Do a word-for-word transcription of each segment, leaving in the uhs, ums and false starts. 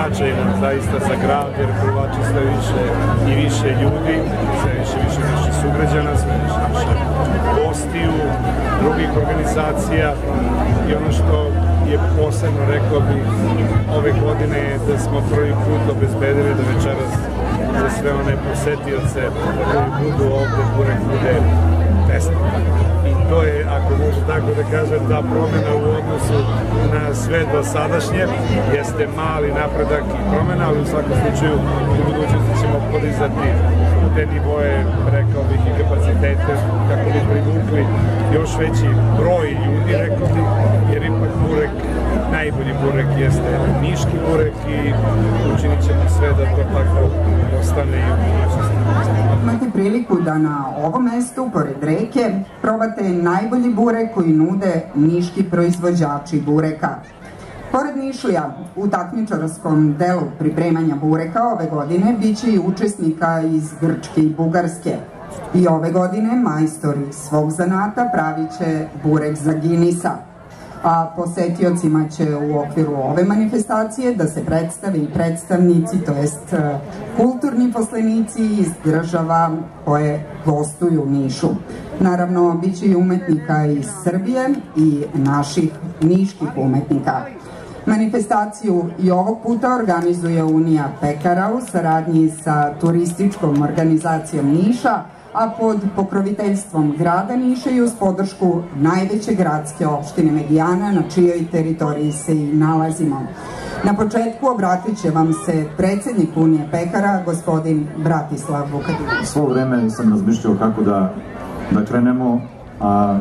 značajna zaista za grad, jer privlači sve više i više ljudi, sve više više više sugrađana, sve više više gostiju, drugih organizacija i ono što je posebno, rekao bih, ove godine je da smo prvi put obezbedili da večeras za sve one posetioce koji budu ovde, burek bude besplatan. I to je, ako mogu tako da kažem, ta promjena u odnosu na sve do sadašnje jeste mali napredak i promjena, ali u svakom slučaju u budućnosti ćemo podizati te nivoje, rekao bih, i kapacitete kako bi privukli još veći broj ljudi, rekao bih, jer ipak burek, najbolji burek jeste niški burek i učinit ćemo sve da to tako ostane i u budućnosti. Imate priliku da na ovom mestu, pored reke, probate najbolji burek koji nude niški proizvođači bureka. Pored Nišlija, u takmičarskom delu pripremanja bureka ove godine biće i učesnika iz Grčke i Bugarske. I ove godine majstori svog zanata pravit će burek za Ginisa. A posetiocima će u okviru ove manifestacije da se predstave i predstavnici, to jest kulturni poslenici iz država koje gostuju u Nišu. Naravno, bit će i umetnika iz Srbije i naših niških umetnika. Manifestaciju i ovog puta organizuje Unija pekara u saradnji sa turističkom organizacijom Niša, a pod pokroviteljstvom grada Niša i uz podršku najveće gradske opštine Medijana, na čijoj teritoriji se i nalazimo. Na početku obratit će vam se predsjednik Unije pekara, gospodin Bratislav Vukadinović. Svo vreme sam razmišljao kako da, da krenemo, a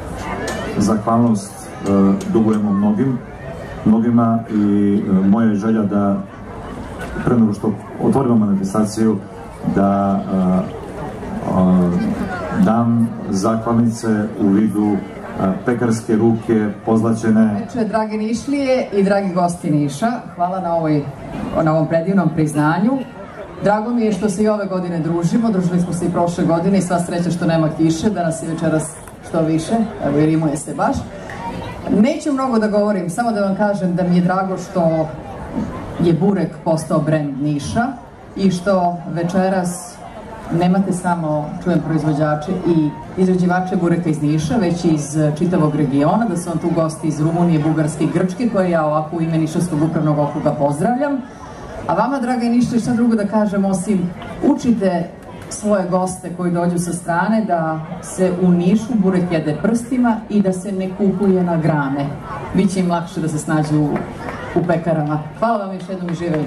zahvalnost e, dugujemo mnogim, mnogima i e, moja je želja da pre nego što otvorimo manifestaciju da e, dam zahvalnice u vidu pekarske ruke pozlaćene. Dragi Nišlije i dragi gosti Niša, hvala na, ovoj, na ovom predivnom priznanju. Drago mi je što se i ove godine družimo, družili smo se i prošle godine i sva sreća što nema kiše, da nas je večeras što više, evo i rimuje se baš. Neću mnogo da govorim, samo da vam kažem da mi je drago što je burek postao brend Niša i što večeras nemate samo, čujem, proizvođače i izrađivače bureka iz Niša, već i iz čitavog regiona, da su vam tu gosti iz Rumunije, Bugarske i Grčke, koje ja ovako u ime Nišavskog upravnog okruga pozdravljam. A vama, draga Nišlije, šta drugo da kažem, osim učite svoje goste koji dođu sa strane da se u Nišu burek jede prstima i da se ne kupuje na grane. Biće im lakše da se snađu u, u pekarama. Hvala vam još jednom i živeli.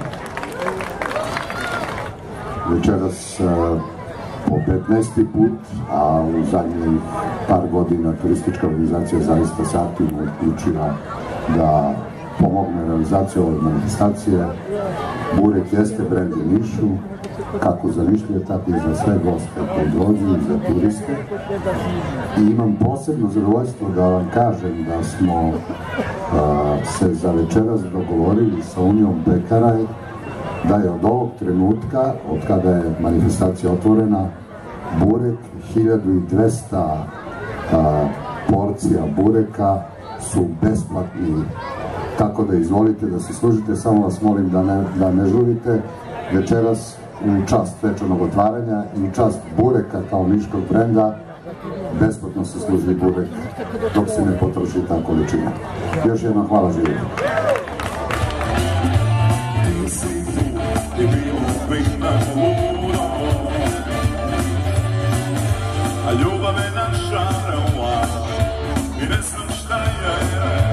Večeras po petnaesti put, a u zadnjih par godina turistička organizacija zaista se aktivno uključila da pomogne realizaciju ove manifestacije. Burek jeste brend u Nišu, kako za Nišlije, tako i za sve goste koji dođu i za turiste. I imam posebno zadovoljstvo da vam kažem da smo a, se za večeras dogovorili sa Unijom pekara da je od ovog trenutka, od kada je manifestacija otvorena, burek, hiljadu dvesta a, porcija bureka su besplatni. Tako da izvolite da se služite, samo vas molim da ne, da ne žurite. Večeras u čast svečanog otvaranja i u čast bureka kao niškog brenda besplatno se služi burek dok se ne potroši ta količina. Još jednom hvala, živjeti. A ljubav je naša reuma i ne znam šta je